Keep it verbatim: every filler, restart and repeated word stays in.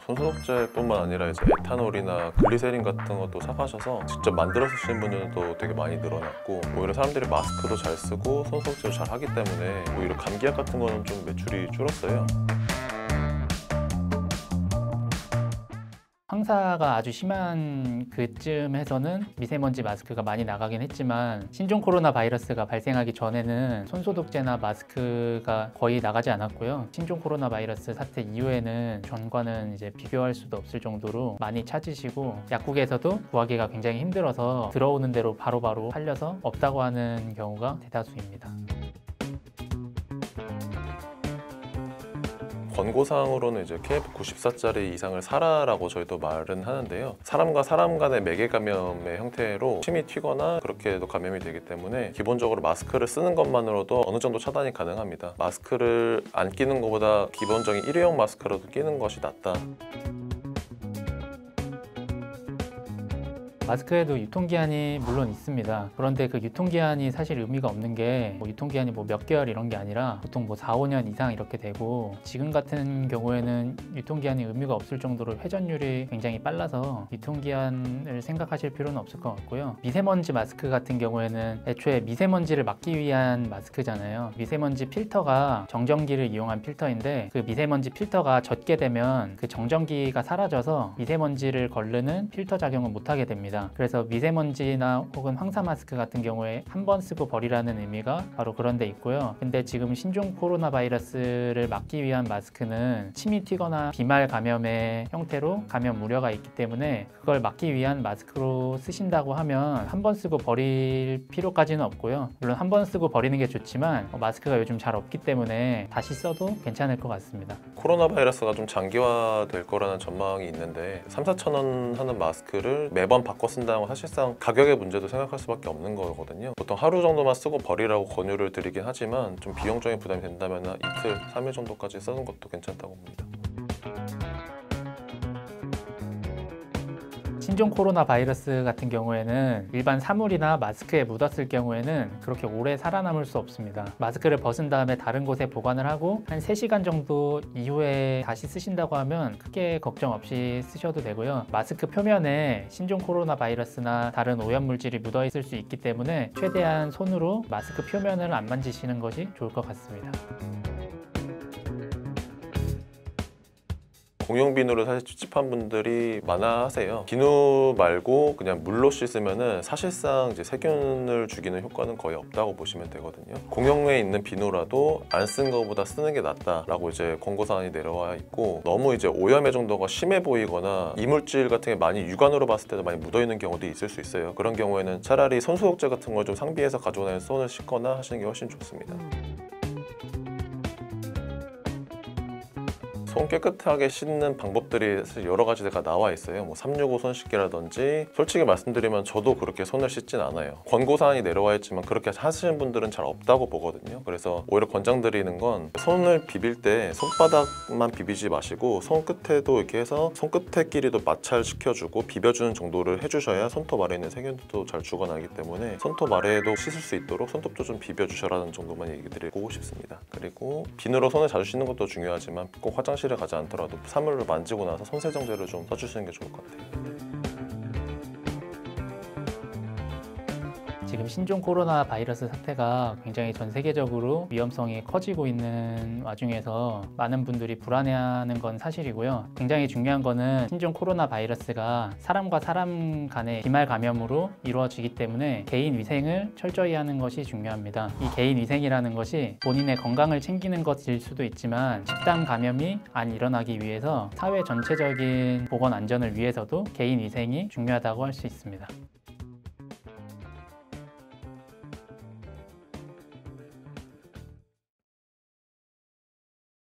손소독제뿐만 아니라 이제 에탄올이나 글리세린 같은 것도 사가셔서 직접 만들어 쓰시는 분들도 되게 많이 늘어났고, 오히려 사람들이 마스크도 잘 쓰고 손소독제도 잘 하기 때문에 오히려 감기약 같은 거는 좀 매출이 줄었어요. 황사가 아주 심한 그쯤에서는 미세먼지 마스크가 많이 나가긴 했지만, 신종 코로나 바이러스가 발생하기 전에는 손소독제나 마스크가 거의 나가지 않았고요. 신종 코로나 바이러스 사태 이후에는 전과는 이제 비교할 수도 없을 정도로 많이 찾으시고, 약국에서도 구하기가 굉장히 힘들어서 들어오는 대로 바로바로 팔려서 없다고 하는 경우가 대다수입니다. 권고사항으로는 이제 케이에프 구십사짜리 이상을 사라라고 저희도 말은 하는데요. 사람과 사람 간의 매개 감염의 형태로 침이 튀거나 그렇게 해도 감염이 되기 때문에 기본적으로 마스크를 쓰는 것만으로도 어느 정도 차단이 가능합니다. 마스크를 안 끼는 것보다 기본적인 일회용 마스크라도 끼는 것이 낫다. 마스크에도 유통기한이 물론 있습니다. 그런데 그 유통기한이 사실 의미가 없는 게, 뭐 유통기한이 뭐 몇 개월 이런 게 아니라 보통 뭐 사, 오 년 이상 이렇게 되고, 지금 같은 경우에는 유통기한이 의미가 없을 정도로 회전율이 굉장히 빨라서 유통기한을 생각하실 필요는 없을 것 같고요. 미세먼지 마스크 같은 경우에는 애초에 미세먼지를 막기 위한 마스크잖아요. 미세먼지 필터가 정전기를 이용한 필터인데, 그 미세먼지 필터가 젖게 되면 그 정전기가 사라져서 미세먼지를 거르는 필터 작용을 못하게 됩니다. 그래서 미세먼지나 혹은 황사 마스크 같은 경우에 한 번 쓰고 버리라는 의미가 바로 그런 데 있고요. 근데 지금 신종 코로나 바이러스를 막기 위한 마스크는 침이 튀거나 비말 감염의 형태로 감염 우려가 있기 때문에 그걸 막기 위한 마스크로 쓰신다고 하면 한 번 쓰고 버릴 필요까지는 없고요. 물론 한 번 쓰고 버리는 게 좋지만 마스크가 요즘 잘 없기 때문에 다시 써도 괜찮을 것 같습니다. 코로나 바이러스가 좀 장기화될 거라는 전망이 있는데, 삼, 사천 원 하는 마스크를 매번 바꿔 쓴다고 사실상 가격의 문제도 생각할 수밖에 없는 거거든요. 보통 하루 정도만 쓰고 버리라고 권유를 드리긴 하지만 좀 비용적인 부담이 된다면 이틀, 삼 일 정도까지 쓰는 것도 괜찮다고 봅니다. 신종 코로나 바이러스 같은 경우에는 일반 사물이나 마스크에 묻었을 경우에는 그렇게 오래 살아남을 수 없습니다. 마스크를 벗은 다음에 다른 곳에 보관을 하고 한 세 시간 정도 이후에 다시 쓰신다고 하면 크게 걱정 없이 쓰셔도 되고요. 마스크 표면에 신종 코로나 바이러스나 다른 오염물질이 묻어 있을 수 있기 때문에 최대한 손으로 마스크 표면을 안 만지시는 것이 좋을 것 같습니다. 공용 비누를 사실 찝찝한 분들이 많아 하세요. 비누 말고 그냥 물로 씻으면은 사실상 이제 세균을 죽이는 효과는 거의 없다고 보시면 되거든요. 공용에 있는 비누라도 안 쓴 것보다 쓰는 게 낫다라고 이제 권고사항이 내려와 있고, 너무 이제 오염의 정도가 심해 보이거나 이물질 같은 게 많이 육안으로 봤을 때도 많이 묻어 있는 경우도 있을 수 있어요. 그런 경우에는 차라리 손소독제 같은 걸 좀 상비해서 가지고 다니는 손을 씻거나 하시는 게 훨씬 좋습니다. 손 깨끗하게 씻는 방법들이 사실 여러 가지가 나와 있어요. 뭐 삼육오 손 씻기라든지, 솔직히 말씀드리면 저도 그렇게 손을 씻진 않아요. 권고사항이 내려와 있지만 그렇게 하시는 분들은 잘 없다고 보거든요. 그래서 오히려 권장드리는 건 손을 비빌 때 손바닥만 비비지 마시고 손끝에도 이렇게 해서 손끝에끼리도 마찰시켜주고 비벼주는 정도를 해주셔야 손톱 아래에 있는 세균도 잘 죽어나기 때문에 손톱 아래에도 씻을 수 있도록 손톱도 좀 비벼주셔라는 정도만 얘기 드리고 싶습니다. 그리고 비누로 손을 자주 씻는 것도 중요하지만 꼭 화장실 을 가지 않더라도 사물을 만지고 나서 손세정제를 좀 써주시는 게 좋을 것 같아요. 지금 신종 코로나 바이러스 사태가 굉장히 전 세계적으로 위험성이 커지고 있는 와중에서 많은 분들이 불안해하는 건 사실이고요. 굉장히 중요한 거는 신종 코로나 바이러스가 사람과 사람 간의 비말 감염으로 이루어지기 때문에 개인 위생을 철저히 하는 것이 중요합니다. 이 개인 위생이라는 것이 본인의 건강을 챙기는 것일 수도 있지만, 집단 감염이 안 일어나기 위해서 사회 전체적인 보건 안전을 위해서도 개인 위생이 중요하다고 할 수 있습니다.